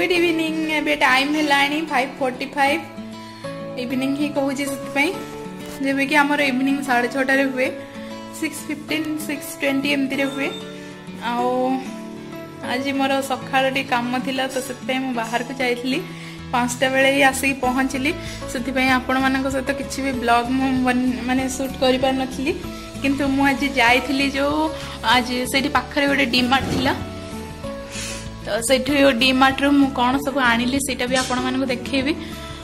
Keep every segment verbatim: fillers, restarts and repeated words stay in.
Good evening एबे time हेलानी five forty five evening ही कहूँ जब कि आमर इवनिंग साढ़े छटार हुए सिक्स फिफ्टीन सिक्स ट्वेंटी एमती हुए आज मोर सकाळ टी काम थिला तो से बाहर को जाइली पांचटा बेले ही आसिक पहुँचली से आपण मान सहित किसी भी ब्लॉग माने शूट कर पार नथली किंतु मु आज जाइली जो आज से पाखरे गोटे डीमार्ट थिला तो से डीमार्ट रू मु कौन सब आनिली सेटा भी आपण मानक देखैबी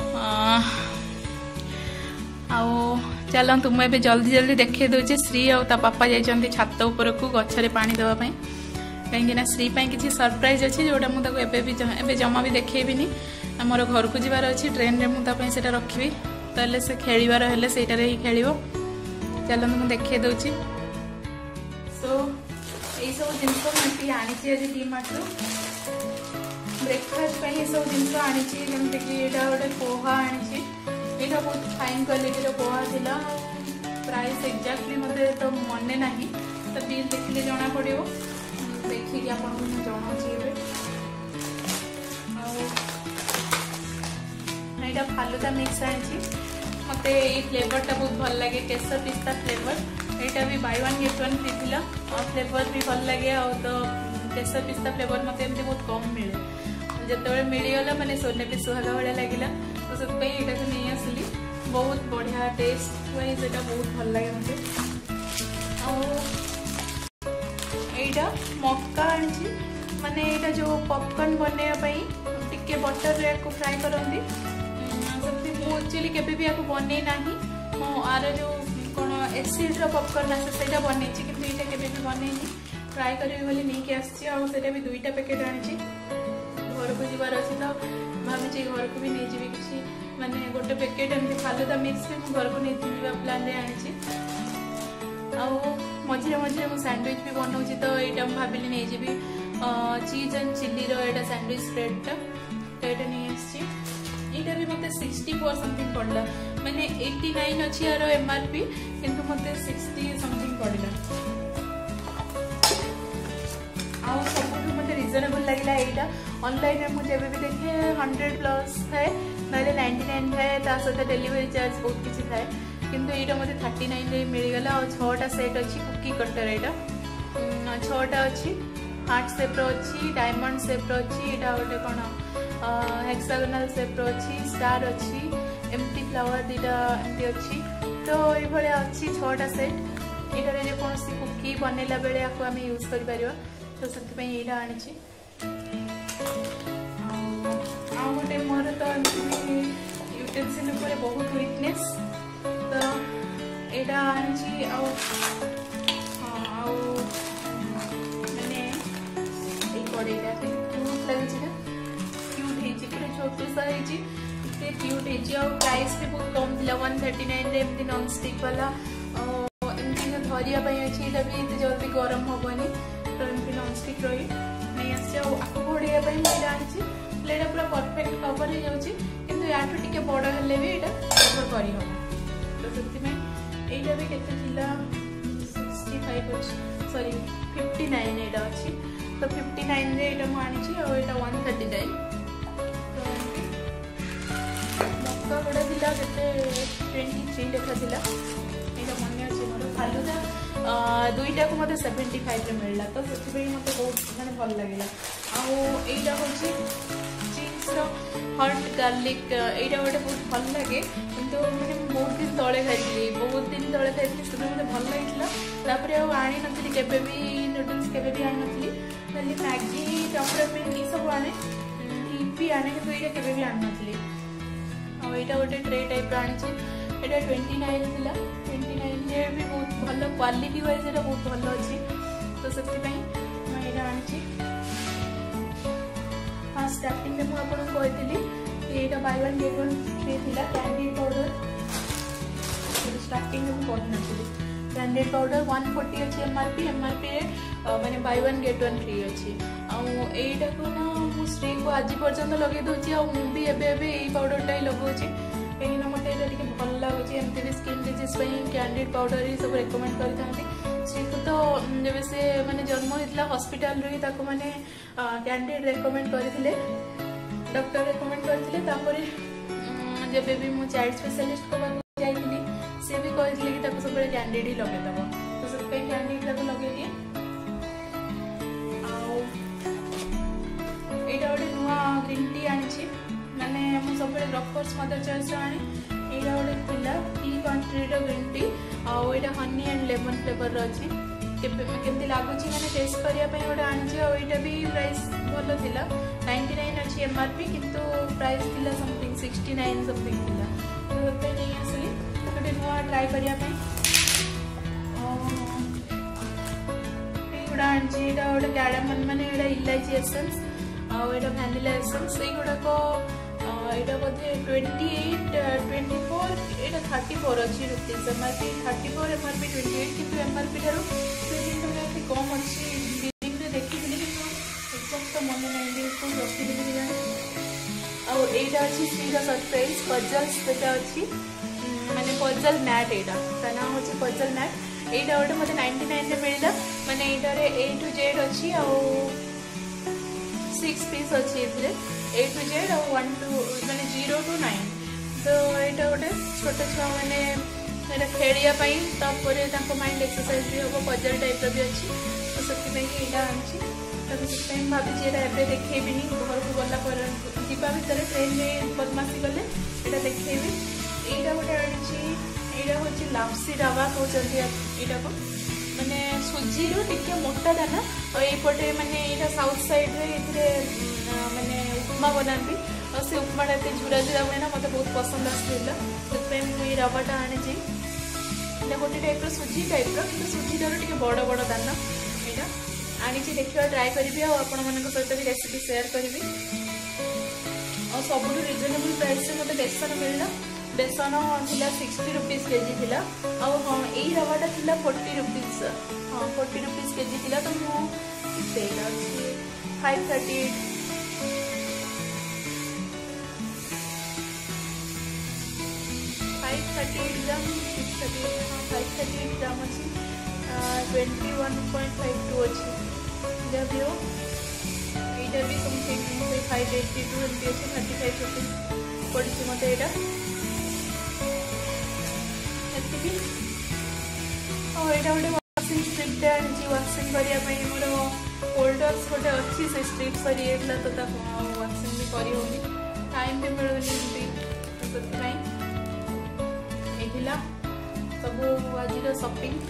आओ चलतु मुझे जल्दी जल्दी देखे दूचे श्री आ पापा जाइछन्ती छात ऊपर को गछरे पानी देवा पई कहीं श्री पाई किसी सरप्राइज अच्छी जोटा मुझे एबे जमा भी देखैबिनी मोर घर को जीवार अच्छी ट्रेन रे मुझे से रखी तो से खेलिबार हेले सेटारे ही खेलिबो चलतु मु देखे दूची सो यही सब जिनस मुझे आनी आज डीमार्ट रू ब्रेकफास्ट ये सब जिन आनी जमीक गोटे पोहा आनी यहाँ बहुत फाइन क्वालिटी पोहा था प्राइस एक्जाक्टली मत तो मन ना तो बिल देखिले जना पड़ो देखिए आपको जनाऊँ यहाँ फालुदा मिक्स आनी मत ये फ्लेवरटा बहुत भल लगे केसर पिस्ता फ्लेवर यहाँ भी buy one get one free थी और फ्लेवर भी भल लगे आ तो केसर पिस्ता फ्लेवर मत एमती बहुत कम मिले जिते मिलगला मैंने सोने भी सुहागा भाया लगे तो से नहीं आसली बहुत बढ़िया टेस्ट हुए से बहुत भल लगे मत यहाँ मक्का आनी माने यहाँ जो पॉपकॉर्न बनवाई टिके बटर को फ्राए करती एक्चुअली केबे भी आपको बने ना मो आर जो कौन एसिड पॉपकॉर्न आसे से बनई कि यहाँ केबे भी बनई ट्राए करी बोली नहीं आसा भी दुईटा पैकेट आनी घर को जीवार अच्छे तो भावी घर को भी नहीं जी किसी माने गोटे पैकेट एमती फालुदा मिक्स भी मुझे घर को नहीं जा प्लान रे आनी मझे मझे मुझे सैंडविच भी बनाऊँ तो यहाँ भाविली नहीं जी चीज एंड चिल्ली रा सैंडविच स्प्रेडटा तो यहाँ नहीं आसी यहाँ भी मत सिक्सटी फोर समथिंग पड़ला मैंने एट्टी नाइन अच्छी यार एमआरपी किंतु मत सिक्सटी समथिंग पड़ला आउ सब मत रिजनेबल लगे यहाँ ऑनलाइन मुझे भी देखे हंड्रेड प्लस थाए ना नाइंटी नाइन थाए सहित डेलीवरी चार्ज बहुत किसी थाए किंतु यहाँ मत थर्टी नाइन रे मिलगला और छटा सेट अच्छी कुकी कटर यहाँ छटा अच्छी हार्ट सेप्र अच्छी डायमंड सेप्र अच्छी यहाँ गोटे कौन हेक्सागोनाल सेप्र अच्छी स्टार अच्छी एमटी फ्लावर दीटा एमती अच्छी तो ये अच्छी छटा सेट यहाँ जेकोसी कुकी बनैला बेले आपको आम यूज कर तो से यहाँ आनी गोटे मोर तो यूटेंसिल बहुत वीकनेस तो यहाँ आनी मैंने कड़ईटा क्यूट लगे क्यूट छोट सा क्यूट हो प्राइस भी बहुत कम थी वन थर्टी नाइन एमती नॉन स्टिक वाला एमती धरियापाई अच्छी यहाँ भी ये जल्दी गरम हेनी तो एमती नॉन स्टिक रही नहीं आसी आपको घोड़ाई मुझे आनी यहाँ पूरा परफेक्ट कवर हो जाऊँगी किंतु या टे बड़ हेल्ले भी यहाँ कवर कर तो से यहाँ भी केते सिक्सटी फाइव अच्छी सॉरी फिफ्टी नाइन यहाँ अच्छी तो फिफ्टी नाइन रे यहाँ मुझे आनी और वन थर्टी नाइन मक्का गुड़ा था के ट्वेंटी थ्री लेखा था यहाँ मन अच्छे मोर फालुदा दुईटा को मत सेवेन्टी फाइव मिलला तो से मत बहुत मैंने भल लगे आईटा हूँ चीज हट गार्लिक यहाँ गोटे बहुत भल लगे किंतु मैंने बहुत दिन तले खाई बहुत दिन तले खाई से मत भल लगे आनी नी केबे भी नूडल्स केबे भी आनी नी खाली मैगी चॉकलेट ये सब आने भी आने कि यहाँ केबे भी आनी नी यहाँ गोटे ट्रे टाइप आनी यहाँ ट्वेंटी नाइन था ट्वेंटी नाइन भी बहुत भल क्वालिटी वाइज यहाँ बहुत भल अच्छी तो से यहाँ आनी हाँ स्टार्टिंग में मुझे कही यहाँ buy one get one free थी कैंडी पाउडर स्टार्टिंग में मुझे कही कैंडी पाउडर वन फोर्टी अच्छी एमआरपी एमआरपी मैंने buy one get one free अच्छी आईटा को ना मुझे श्री को आज पर्यटन लगे दूसरी आबी एवं पाउडरटा ही लगाऊँ कहीं मत ये भल लगुच एमती भी स्किन डिजीज कैंडिड पाउडर ये सब रेकमेंड करते श्री को तो जब से मैंने जन्म होता हॉस्पिटल रही मैंने कैंडिड रेकमेंड करते डॉक्टर रेकमेंड करथिले तापरे जब भी मु चाइल्ड स्पेशलिस्ट को जाइली से भी कहले कि ताको सब कैंडिड ही लगे दबो तो सब पे कैंडिड ताको लगे दिए आ एटा ओडे नुआ ग्रीन टी आनिछि माने मु सब डॉक्टर्स मदर चॉइस आनी एटा ओडे पिला टी कंट्री रो ग्रीन टी आ एटा हनी एंड लेमन फ्लेवर रो अछि केमती लागुची माने टेस्ट करिया पई ओडे आनिछि आ एटा भी प्राइस भलो थिला नाइंटी नाइन अछि एमआरपी किंतु प्राइस थिला समथिंग सिक्सटी नाइन समथिंग थिला तो ओते नै आसली ओटे नुआ ट्राई करिया पई एगुडा आनिछि एटा ओडे गार्डन माने एटा इलायची एसेंस आ एटा वैनिला एसेंस एगुडा को एटा बोधे ट्वेंटी एट ट्वेंटी फोर एटा थर्टी फोर अच्छी rupees MRP thirty four MRP twenty eight किंतु एमआरपी ठारो ट्वेंटी टका कम अच्छी बिलिंग रे देखि दिले कि एग्जैक्ट तो मन नहीं को रखि दिले जाने आ एटा अच्छी सीधा सरप्राइज पजल्स बेटा अच्छी माने पजल मैट एटा ता नाम होची पजल मैट एटा ओटे मते नाइंटी नाइन रे मिलला माने एटा रे ए टू जेड अच्छी आ सिक्स पीस अच्छी इथले ए टू जेड और वन टू माने जीरो टू नाइन तो यहाँ गोटे छोट छुआ मैंने खेलिया माइंड एक्सरसाइज भी हम पजल टाइप भी अच्छी तो से यहाँ आनी भाभी एवं देखेबी घर को गला जावा भितर ट्रेन में बदमाशी गले यहाँ देखेबी यहाँ गोटे आनी यहाँ हूँ लापसी डाबा कहते यहाँ को माने सुजी रो टिके मोटा दाना और ये माने यहाँ साउथ साइड रे माने उपमा बनाती और से उपमाटा एत झुरा झुरा हुए ना मत बहुत पसंद आसाला से मुझे रवाटा आनी गोटे टाइप सुजी टाइप कि सुजी टार टे बड़ बड़ दाना यहाँ आनी देखा ट्राए करी आपण मान सहित भी रेसिपी सेयार करी और सब रिजनेबल प्राइस मत बेसन मिलला बेसन था सिक्सटी रुपीज केजी थिला और हाँ यही रवाटा थिला फोर्टी रुपीज हाँ फोर्टी रुपीज केजी थिला तो मुझे five thirty eight five thirty eight gram six thirty eight हाँ फाइव थर्टी एट ग्राम अच्छी twenty one point five two अच्छी जब भी हो यहाँ भी समथिंग फाइव एट्टी टू एमती अच्छे थर्टी फाइव रुपीज पड़ी मत यहाँ और यहाँ गोटे वाशिंग स्ट्रिप्ट आनी वाशिंग करने मोर होल्डर्स गोटे अच्छी से स्ट्रिप सरी जाता तो वाशिंग भी करी टाइम भी मिलूनी तो सब आज शॉपिंग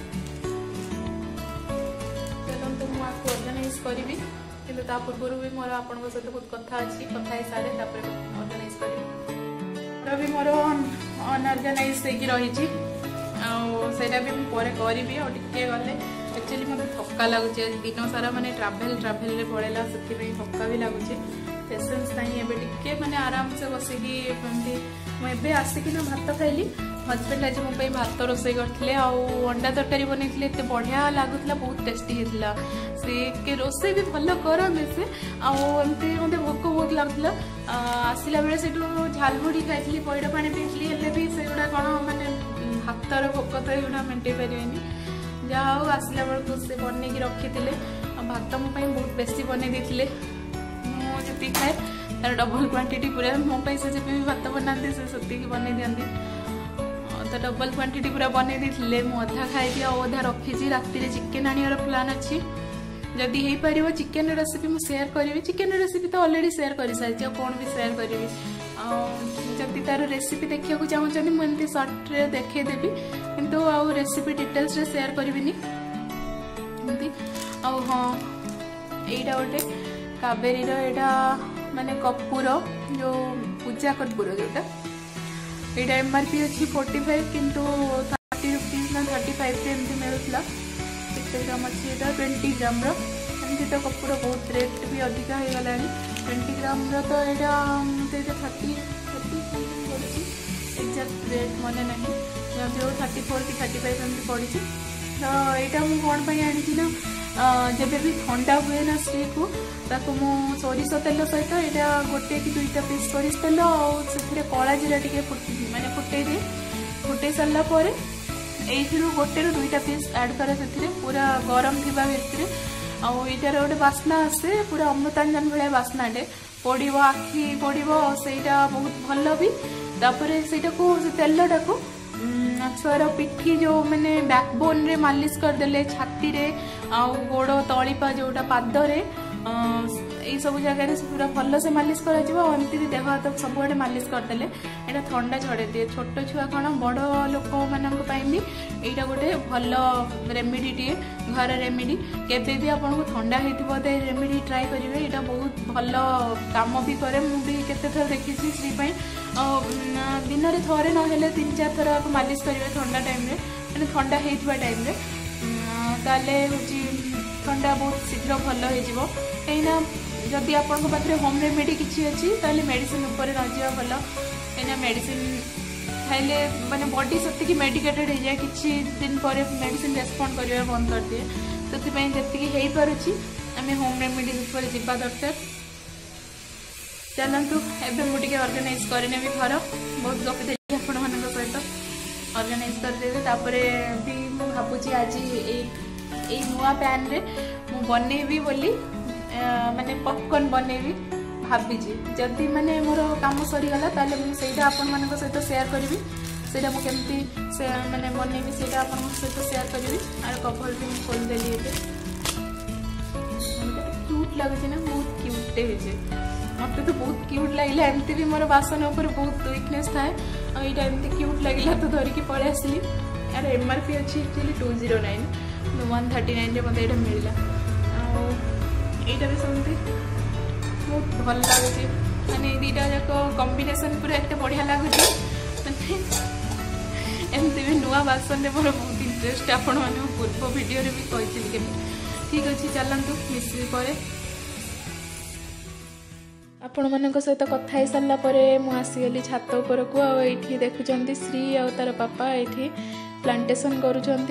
चलते मुझे ऑर्गेनाइज करी कि पूर्व भी मोर आपण सहित बहुत कथा अच्छी कथा सारे ऑर्गेनाइज करी भी मोर अनऑर्गेनाइज रही सेटा भी मुझे करी और टिके गले एक्चुअली मतलब थका लगुच दिन सारा माने ट्रावेल ट्रावेल रे पड़ेला से थका भी लगुच पेसेंस नहीं एबे टिके माने आराम से बसिकी मुझे आसिक भात खाइली हजबैंड आज मो भात रोसे करते अंडा तरकारी बनई एत बढ़िया लगुला बहुत टेस्टी होता से रोसे भी भल करते से आमती मत भोक बहुत लगुला आसला बेले से झालमुढ़ी खाई पैड़ पा पीली हेल्ले भी से गुड़ा कौन मानने हाथर भोक तो ये मेटे पारे जहाँ हूँ आसला बेलू से बनई रखी थे भात मो बहुत बेसी बनई देते मुझे खाए तार डबल क्वांटिटी पूरा मो से जब भी भात बनाते से बनई दिखती तो डबल क्वांटिटी पूरा बनई देते मुझे अधा खाई अधा रखी राति चिकेन आनियार प्लान अच्छी जदि हो पार चिकेन रेसिपी मुझे सेयार करी चिकेन रेसिपी तो अलरेडी सेयार कर सारी कौन भी सेयार करी जदि तार रेसिपी देखा चाहते मुझे सर्ट रे देखदेवी किंतु आउ रेसिपी डिटेल्स रे सेयार करी हाँ यहाँ गोटे कावेरी यहाँ माने कपूर जो पूजा कर्पूर जोटा यहाँ एमआरपी अच्छी फोर्टी फाइव किंतु थर्टी रुपीज ना थर्टी फाइव एमती मिलूला केते ग्राम अच्छी यहाँ ट्वेंटी ग्राम एमती तो कपूर बहुत रेट भी अधिका हो गला ट्वेंटी ग्राम तो यहाँ थर्टी थर्टी पड़ी एक्जाक्ट रेट मन ना जो थर्टी फोर कि थर्टी फाइव एमती पड़ी तो यहाँ मुझे कौन पर आनी ना जब भी ठंडा हुए ना स्त्री को ताको मु सोरिष तेल सहित यहाँ गोटे कि दुईटा पीस सोरिष तेल और कला जीरा टे माने फुटे दिए फुटे सारापर यू गोटे रू दुईटा पीस ऐड करे से पूरा गरम थी भितर आईटार गोटे बास्ना आसे पूरा अमृतांजन भाया बास्नाटे पड़ो आखि पड़ो सेटा बहुत भल भी तापर से तेलटा को छुआर पिठी जो मैंने बैकबोन रे मालिश करदे छाती रे आउ गोड़ तलीपा जोटा पादरे यही सब जगह पूरा भल से मालिश करमती भी देह हाथ सबुआडे मालिश करदे यहाँ थंडा छड़े दिए छोट छुआ कौन बड़ लोक मानी भी यहाँ गोटे भल रेमेडी टे घर रेमेडी केबे भी आपको थंडा होता रेमेडी ट्राए करेंगे यहाँ बहुत भल काम भी करे मुझे केते थर देखी श्री दिन में थे ना तीन चार थर आप मालिश करेंगे ठंडा टाइम मैंने ठंडा होता टाइम ताले हूँ ठंडा बहुत शीघ्र भल हो कहीं जदि आपण पाखे होम रेमेडी किसी अच्छी ताले मेडिसिन उपर न जा भल कहीं मेडिसिन खाइले माने बॉडी से मेडिकेटेड हो जाए किसी दिन पर मेडिसिन रेस्पॉन्ड करने बंद कर दिए से जी आम होम रेमेडी उपर जावा दरकार चलतु एवं मुझे ऑर्गेनाइज करने भी घर बहुत गपी आपण मान सहित ऑर्गेनाइज करदेवी भी मुझे भावुँ आज ये नुआ पैन रे मु बनैबी बोली माने पॉपकॉर्न बनैबी भाभी जदि माने मोर काम सरीगला ताले मुझे आपण मान सहित शेयर करी से केमती माने बनैबी से सहित शेयर करी आर कभर भी मुझे खोलदेली क्यूट लगुच ना बहुत क्यूटे मत तो बहुत क्यूट लगे एमती भी मोर बासन उपर बहुत वीकनेस थाए यहाँ एमती क्यूट लगे तो धरिकी पलि आसली यार एमआरपी अच्छी actually two zero nine one thirty nine मत ये मिलला यहाँ भी समझते बहुत भल लगुच माने दीटा जाक कॉम्बिनेशन पूरा एत बढ़िया लगुच एमती भी नुआ बासन में मोर बहुत इंटरेस्ट आपण मैंने पूर्व वीडियो भी कही ठीक अच्छे चलतु मिस आपण मान सहित कथा सारा मुसीगली छात उपरक आठी देखुं श्री आ तार पापा ये प्लांटेशन करुँच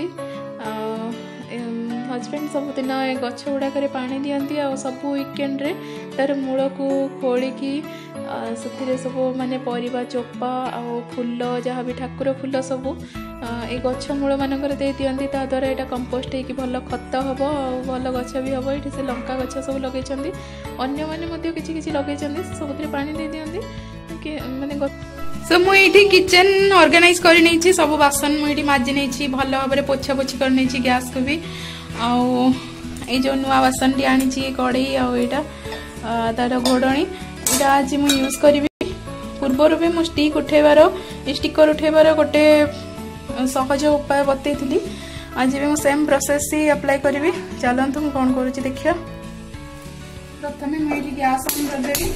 हजबैंड सबुदिन गछ गुड़ाक पानी दियंती आ सब वीकेंड रे तार मूल को खोलिकी से सब माने परिबा चोपा आ फूल जहाँ भी ठाकुर फूल सब ये गछ मूल मानक दे दियंती ता द्वारा यहाँ कंपोस्ट होगी भल खत हम भल गछ भी हम ये से लंका गछ सब लगे अन्य मैंने किसी किसी लगे सब पानी दे दियंती माने सो मुझे किचन ऑर्गेनाइज कर नहीं सब बासन मुझे माजी नहीं भल भाव में पोछा पोछी कर नहीं गैस को भी आउ जो नुआ बासन टी आनी कड़े आईटा तार घोड़णी यहाँ आज मुझे यूज करी पूर्वर भी मुझे स्टिक उठेबार स्टिकर उठेबार गोटे सहज उपाय बतई आज भी मुझे सेम प्रोसेस ही अप्लाई करी चलतु मुझे कौन करुँच देखिए प्रथम मुझे गैस ऑन करदेवी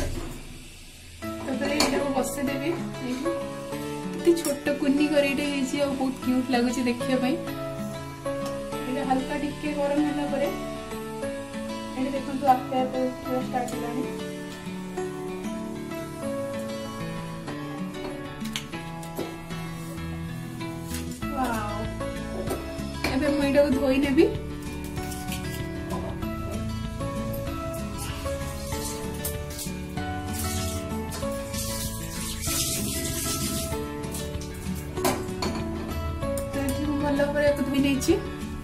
बसईदेवी छोट कुनी कर बहुत क्यूट लगुच देखापी हल्का टिके गरम है देखो आपे आपे स्टार्ट है मुझे धोई नेबी भल भाव धोई नहीं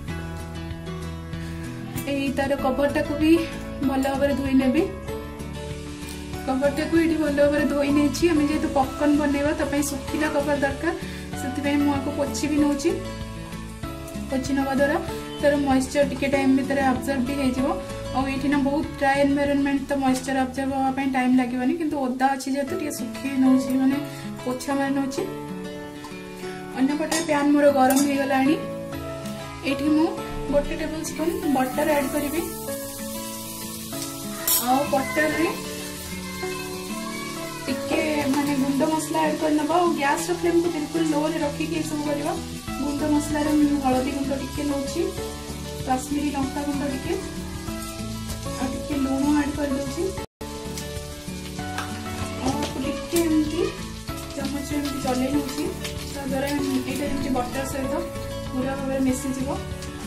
तार कवरटा को भी भल भाव धोई नेबी कवरटा को ये भल भाव धोई नहीं आम जेहतु पॉपकॉर्न बनवा सुखिला कवर दरकार से मुझे पोछि भी नौची पोछि नवा द्वारा तार मॉइस्चर टिके टाइम भीतर अब्जर्व भी हो ये ना बहुत ड्राई एनवायरनमेंट तो मॉइस्चर अब्जर्व होगा टाइम लगे किंतु ओदा अच्छी जेहतु सुखी नौची माने पोछा मार नौची अन्य पटे पैन मोर गरम हो गला ये मु गोटे टेबल स्पून बटर ऐड करी आ बटर रे टिके माने गुंड मसला ऐड करनबा और गैस रो फ्लेम को बिल्कुल लो रे रखी के सब करबा गुंड मसला रे हळदी गुंड टिके नौची काश्मीरी लंका गुंड टिके आ टिके लूण ऐड कर दोची और टिके एमती चमच एमती चले नौची तो द्वारा एटा एमती बटर सहित पूरा भाव मिसी जीवो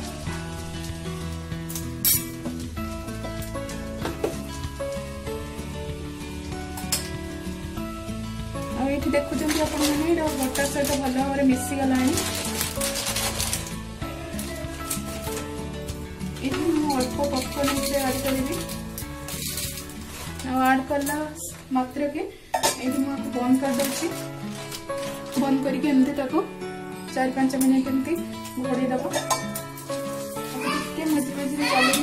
ये देखुं बटर सहित भल भाव में मिसीगला अल्प पॉपकॉर्न इसे ऐड करी ऐड करला मात्र के ये बंद कर दूसरी बंद करके एमती चार पांच मिनट एमती घोड़े दब मझे मझे चल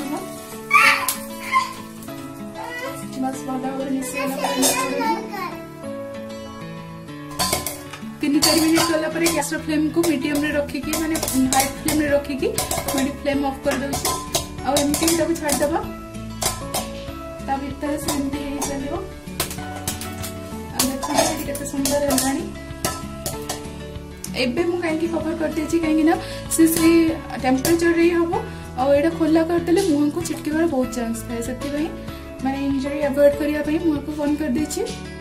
बस भल भाव मिसेगा तीन चार मिनट गला गैस फ्लेम को मीडियम रे रखिकी माने हाई फ्लेम रे रखिकी मैं फ्लेम ऑफ कर दूची आ एमती ही छाड़ दबा ता भीतर से एमती ही चलियो आ देखो केते सुंदर हेलानी एबे मु काहे की कवर कर देची काहे ना से से टेंपरेचर रे हबो आ एडा खोला कर देले मुंह को छिटकेबार बहुत चांस थाए सेति भाई माने इंजरी अवॉइड करिया भाई मुंह को बंद कर देची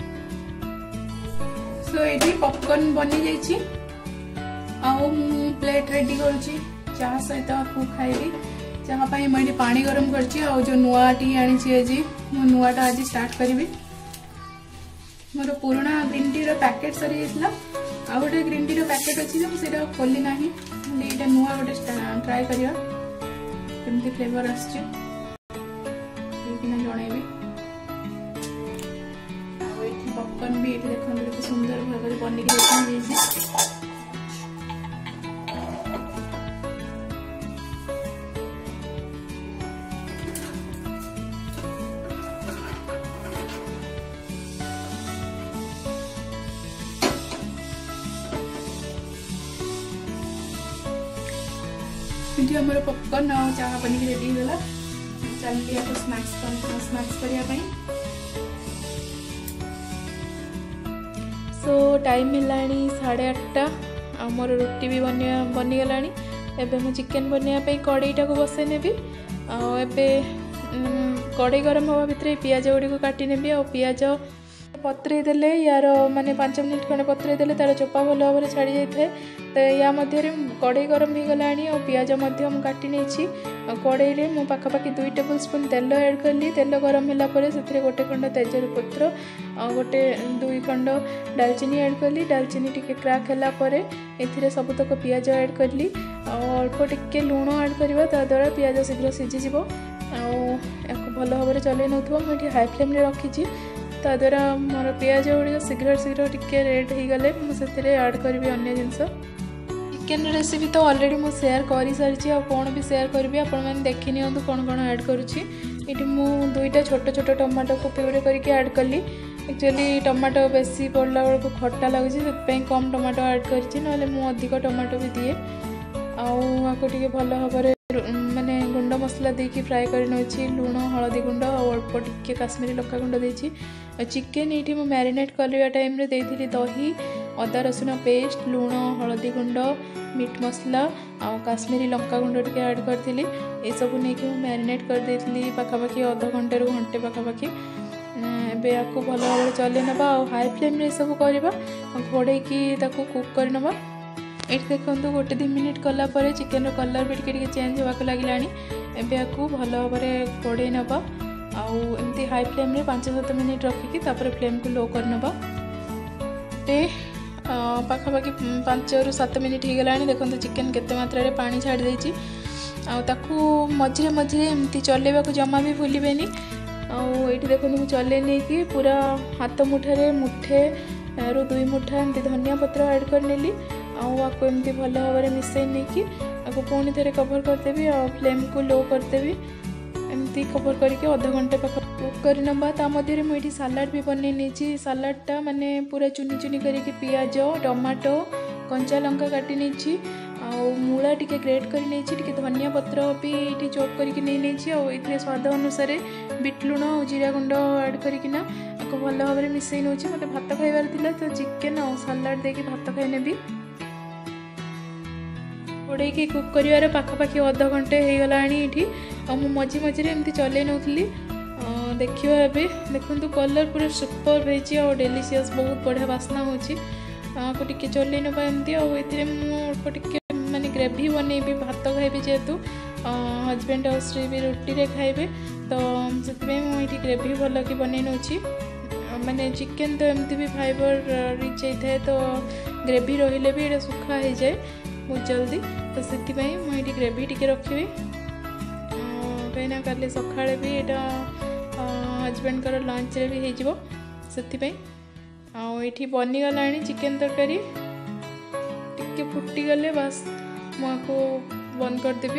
सो ये पॉपकॉर्न बनी जाइए आउ प्लेट रेडी करुच्ची चाह सहित आपको खाइबी चाह पाई मुझे पानी गरम करची आउ जो नुआ टी आनी आज मु नुआटा आज स्टार्ट करी मोर पुराना ग्रीन टी रो पैकेट सरी जाइला आ गोटे ग्रीन टी रो पैकेट अच्छी से खोली ना ये नुआ गोटे ट्राए करिया केमती फ्लेवर आसची जनइबी पॉपकॉर्न भी ये देखते केते सुंदर भाव में बनिक देखा हमारे पॉपकॉर्न और चाह बनिक रेडी होगा चलिए आपको स्नैक्स स्नैक्स करने सो टाइम है साढ़े आठटा आमर रुटी भी बन बनीगला एवं मुझे चिकेन बनवाई कड़ईटा को बसई नेबी आबे कड़ई गरम हवा भितर पियाज गुड़ी को काटी नेबी आ पियाज पत्रे देले यार माने पांच मिनिट खंडे पत्रे देले तार चोपा भल भाव में छाड़ी जाए तो या मध्य कड़ई गरम हो गला और पियाज काटी नहीं कड़ई में मु पाखापाखि दुई टेबल स्पून तेल ऐड कली तेल गरम होला से गोटे खंड तेजपत्र गोटे दुई खंड डालचीनी ऐड कली डालचीनी टिके क्राक होला परे एथिरे सबतक पियाज ऐड कली अल्प टिके लुण ऐड करबा ता द्वारा पियाज शीघ्र सीझी जिवो आ भल भाव में चलै नथुवा मुझे हाई फ्लेम रे रखी ता द्वारा मोर पियाज गुड़ी शीघ्र शीघ्र टिके रेड हो गले मुझे ऐड करी अन्य जिनस चिकेन रेसिपी तो ऑलरेडी मु शेयर कर सारी आ कौन भी शेयर करी आपण मैंने देखी नि कौन कौन ऐड करुँची ये मु दुईटा छोट छोट टमाटो को प्यूरी करके ऐड कली एक्चुअली टमाटो बेसी पड़ला बेलू खट्टा लगुच से कम टमाटो ऐड करी ना अधिक टमाटो भी दिए आपको टे भल भाव माने गुंड मसला देकी फ्राए कर नौची लुण हलदी गुंड और अल्प टिके काश्मीरी लंका गुंड देची चिकेन ये मैरिनेट करवा टाइम रे देती दही अदा रसुण पेस्ट लुण हलदी गुंड मीट मसला आ काश्मीरी लंका गुंड टिके ऐड करथिली ए सब नहीं कि मैरिनेट कर देती पाखापाखि अध घंटे रू घंटे पाखापाखि एबे आपको भल भाव चले नबा हाई फ्लेम रे सब करबा घोड़े की ताको कुक कर नबा ये देखो गोटे दुई मिनिट गला चिकेन कलर भी टिके चेंज होगा लगे एबे आपको भल भाव में घोड़े नबा आमती हाई फ्लेम रे पांच सात मिनिट रखिकी तापर फ्लेम को लो कर नबा ते पाखापाखि पांच रु सात मिनिट हो गला देखो चिकेन केते मात्रा रे पानी छाड़ देछि आकु मझे मझे एमती चलेबा को जमा भी भूलिबेनी ये देखो मुझे चले नहीं कि पूरा हाथ मुठारे मुठे रु दुई मुठा एमती धनिया पत्र ऐड कर नेली आपको एमती भल भाव में मिसई नहीं कि आपको पुणी थे कवर करदेवी आ फ्लेम को लो करदेवी एमती कवर करके अध घंटे पाख कुक कर नबा ता मध्य मुझे सालाड भी बनई नहीं सालाडटा माने पूरा चुनी चुनी करके पियाज टमाटो कंचा लंका काटी नहीं मूला टिके ग्रेट कर नहीं धनिया पत्र भी ये चॉप करके नहीं नहीं स्वाद अनुसार बीट लुण और जीरा गुंड ऐड करना आपको भल भाव में मिसई नौ मत भात खाइबार थिला तो चिकेन और सालाड देके भात खाई नेबी घोड़े की कुक कर पाखापाखि अध घंटे हो गला ये मझे मझे एमती चल नौली देखिए एवं देखो कलर पूरा सुपर होती और डेलीशियस बहुत बढ़िया बास्ना होको टे चल नवा एमती अल्प टे माने ग्रेवी बनईबी भात खाइबी जेहेतु हजबैंड और स्त्री भी रुटी रे खाइबे तो से ग्रेवी भल कि बनई नौ माने चिकेन तो एमती भी फाइबर रिच होता है तो ग्रेवी रहिले भी ये सुखा हो जाए बहुत जल्दी तो से मुझे ग्रेवी टिके रखी कहीं काली सकाଳେ भी एटा हजबैंड कर लंच रे भी हेजिवो सेति आठी बनीगला चिकेन तरकारी टिके फुटी गले बस मुझको बंद करदेवी।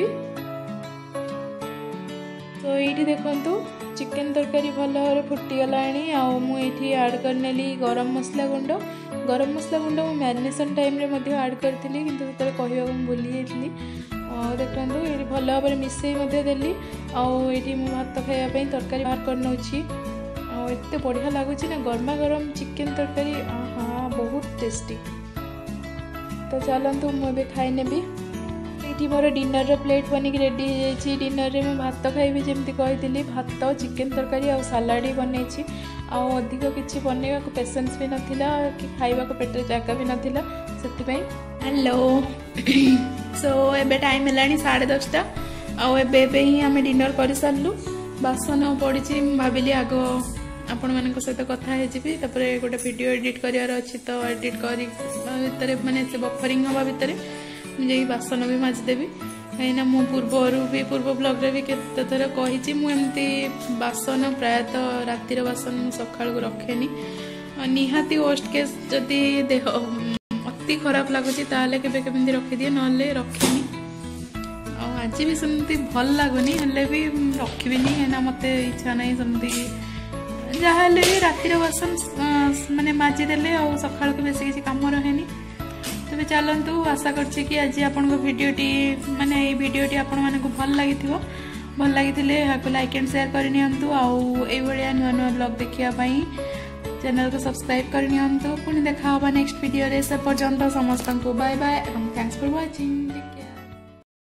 तो ये देखु चिकेन तरकारी भल भाव फुटीगला आठी आड करनेली गरम मसला गुंड गरम मसला गुंड मु मैरिनेशन टाइम रे आड करी कि कहवा भूली जाइली। देखो ये भल भाव मिसई देली आठी मु भात खायापी तरकारी बाहर कर नौची एत बढ़िया लगुच ना गरमा गरम चिकेन तरकारी हाँ बहुत टेस्टी। तो चलतु मुझे खाई नेबी। ये मोर डिनर प्लेट बनिक रेडी हो डिनर रे मैं भात खाइबी जमी कही भात चिकेन तरकारी आ सालाड ही बनई अधिक किसी बनवा को पेसेंस भी नाला कि खाइबा को पेट जगह भी नाला से। हेलो सो एबे टाइम है साढ़े दसटा आबे ही आम डिनर कर सारू बासन पड़ी भाविली आग आपण मान सहित कथा गोटे वीडियो एडिट करार अच्छी तो एडिट कर माने बफरिंग हवा भितर मुझे बासन भी माजिदेवी कहीं मु पूर्वर भी पूर्व ब्लॉग रे भी केते थर कही मुझे बासन प्रायतः रातिर बासन सका रखेनी निहाती वर्स्ट केस जदि देह अति खराब लगुच केमी रखीदिए ना रखेनी आज भी सेमती भल लगुनि हेल्ले भी रखिबिनी है मत इच्छा ना सेमती जहाँ भी रातिर बासन माने माजिदेले आ सका बेस किसी कम रहे तेज चलतु आशा करछि कि आज आपण भिडियोटी माने ये भिडियोटी आपण मानक भल लगी भल लगी लाइक एंड शेयर करनी आउ ये नुआ नुआ ब्लॉग देखापी चैनल को सब्सक्राइब करनी पुणी देखा नेक्स्ट वीडियो से पर्यंत समस्त को bye bye and thanks for watching.